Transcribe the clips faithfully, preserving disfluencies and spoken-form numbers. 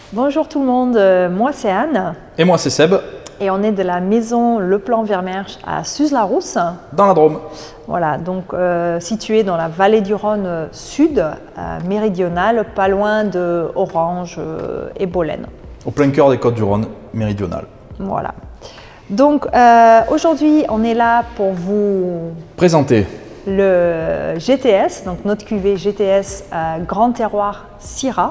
Bonjour tout le monde, euh, moi c'est Anne. Et moi c'est Seb. Et on est de la maison Le Plan Vermersch à Suze-la-Rousse. Dans la Drôme. Voilà, donc euh, situé dans la vallée du Rhône sud, euh, méridionale, pas loin de Orange euh, et Bolène. Au plein cœur des côtes du Rhône méridionales. Voilà. Donc euh, aujourd'hui on est là pour vous présenter le G T S, donc notre cuvée G T S euh, Grand Terroir Syrah.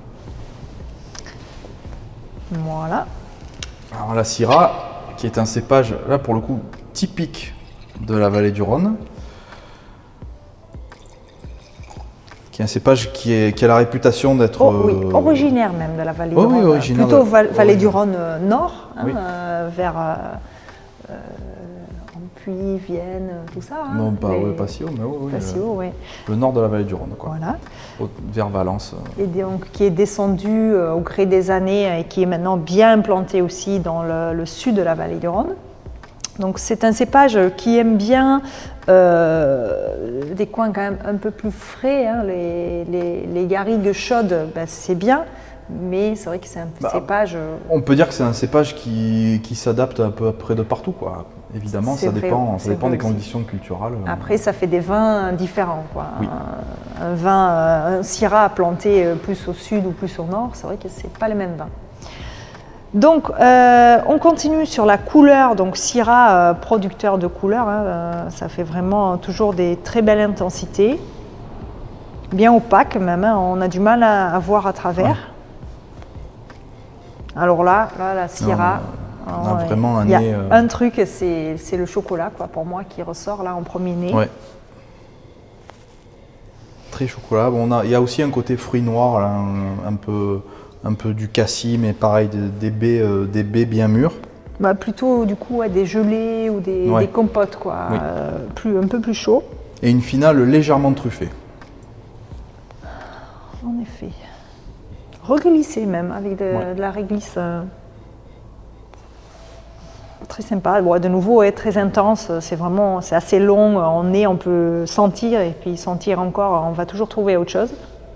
Voilà. Alors la Syrah, qui est un cépage, là pour le coup, typique de la vallée du Rhône. Qui est un cépage qui, est, qui a la réputation d'être... Oh, oui, originaire même de la vallée oh, du Rhône. Oui, originaire Plutôt de... val vallée originaire. du Rhône euh, nord, hein, oui. euh, vers euh, euh, Ampuis, Vienne, tout ça. Hein, non, pas, les... ouais, pas si haut, mais oui. oui pas si haut, oui. Le nord de la vallée du Rhône, quoi. Voilà. Au, vers Valence. Et donc qui est descendu euh, au gré des années et qui est maintenant bien implanté aussi dans le, le sud de la vallée du Rhône. Donc c'est un cépage qui aime bien euh, des coins quand même un peu plus frais. Hein. Les, les, les garrigues chaudes, ben, c'est bien, mais c'est vrai que c'est un bah, cépage... Euh, on peut dire que c'est un cépage qui, qui s'adapte un peu près de partout, quoi. Évidemment, ça vrai, dépend, ça dépend des aussi. conditions culturelles. Après, ça fait des vins différents, quoi. Oui. Un, un vin, un Syrah planté plus au sud ou plus au nord, c'est vrai que c'est pas les mêmes vins. Donc, euh, on continue sur la couleur. Donc, Syrah, euh, producteur de couleurs, hein, euh, ça fait vraiment toujours des très belles intensités. Bien opaque même, hein, on a du mal à, à voir à travers. Ouais. Alors là, là la Syrah, non, on a vraiment un il y a nez, euh... un truc, c'est le chocolat, quoi, pour moi, qui ressort là en premier nez. Ouais. Très chocolat. Bon, on a, il y a aussi un côté fruit noir, là, un, un peu... un peu du cassis, mais pareil, des, des, baies, euh, des baies bien mûres. Bah, plutôt du coup ouais, des gelées ou des, ouais. des compotes, quoi, oui. euh, plus, un peu plus chaud. Et une finale légèrement truffée. En effet. Reglissée même, avec de, ouais. de la réglisse. Euh, très sympa. Bon, de nouveau, ouais, très intense. C'est vraiment, c'est assez long. En nez, on peut sentir et puis sentir encore. On va toujours trouver autre chose.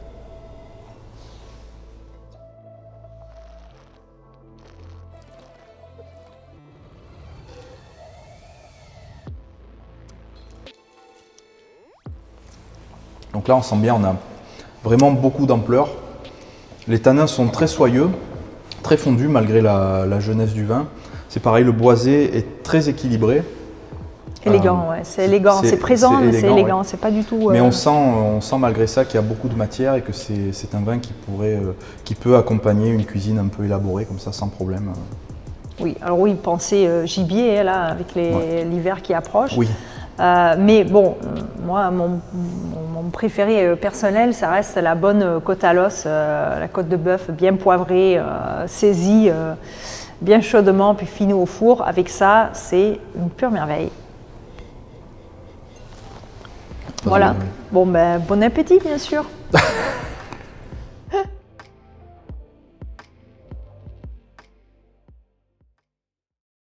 Donc là, on sent bien, on a vraiment beaucoup d'ampleur. Les tanins sont très soyeux, très fondus malgré la, la jeunesse du vin. C'est pareil, le boisé est très équilibré. Élégant, euh, ouais. C'est élégant, c'est présent, mais c'est élégant, ouais. C'est pas du tout... Euh... Mais on sent, on sent malgré ça qu'il y a beaucoup de matière et que c'est un vin qui, pourrait, euh, qui peut accompagner une cuisine un peu élaborée comme ça, sans problème. Oui, alors oui, pensez euh, gibier, là, avec l'hiver ouais. qui approche. Oui. Euh, mais bon, moi, mon, mon, mon préféré euh, personnel, ça reste la bonne côte à l'os, euh, la côte de bœuf bien poivrée, euh, saisie, euh, bien chaudement, puis finot au four. Avec ça, c'est une pure merveille. Voilà. Bon, ben, bon appétit, bien sûr.